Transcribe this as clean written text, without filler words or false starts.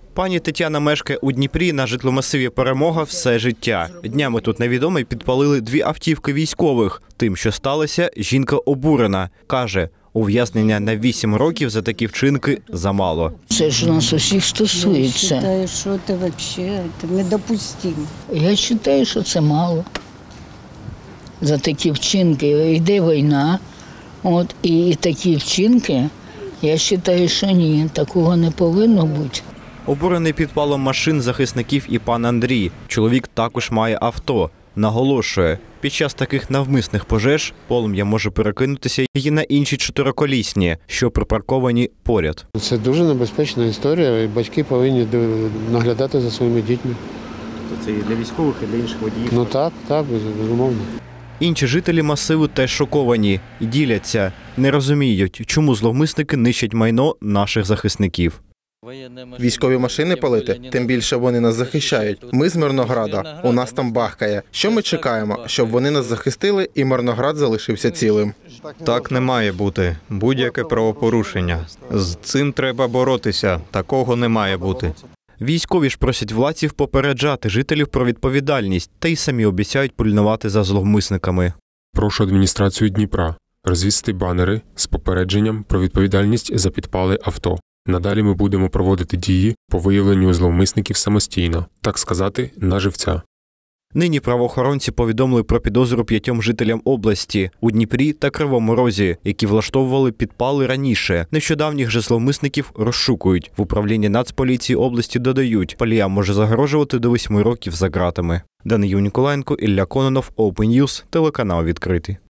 Пані Тетяна мешкає у Дніпрі на житломасиві «Перемога» все життя. Днями тут невідомі підпалили 2 автівки військових. Тим, що сталося, жінка обурена. Каже, ув'язнення на 8 років за такі вчинки замало. Це ж нас усіх стосується. Я вважаю, що це взагалі недопустимо. Я вважаю, що це мало. За такі вчинки йде війна, і такі вчинки, я вважаю, що ні, такого не повинно бути. Обурений підпалом машин захисників і пан Андрій. Чоловік також має авто. Наголошує, під час таких навмисних пожеж полум'я може перекинутися і на інші чотириколісні, що припарковані поряд. Це дуже небезпечна історія, і батьки повинні наглядати за своїми дітьми. Це і для військових, і для інших водіїв? Ну так, безумовно. Інші жителі масиву теж шоковані і діляться, не розуміють, чому зловмисники нищать майно наших захисників. Військові машини палити, тим більше вони нас захищають. Ми з Мирнограда, у нас там бахкає. Що ми чекаємо? Щоб вони нас захистили і Мирноград залишився цілим. Так не має бути. Будь-яке правопорушення. З цим треба боротися. Такого не має бути. Військові ж просять владців попереджати жителів про відповідальність та й самі обіцяють пильнувати за зловмисниками. Прошу адміністрацію Дніпра розвісити банери з попередженням про відповідальність за підпали авто. Надалі ми будемо проводити дії по виявленню зловмисників самостійно, так сказати, на живця. Нині правоохоронці повідомили про підозру 5 жителям області у Дніпрі та Кривому Розі, які влаштовували підпали раніше. Нещодавніх же зловмисників розшукують. В управлінні Нацполіції області додають, паліям може загрожувати до 8 років за ґратами. Даниїл Ніколаєнко, Ілля Кононов, Open News, телеканал «Відкритий».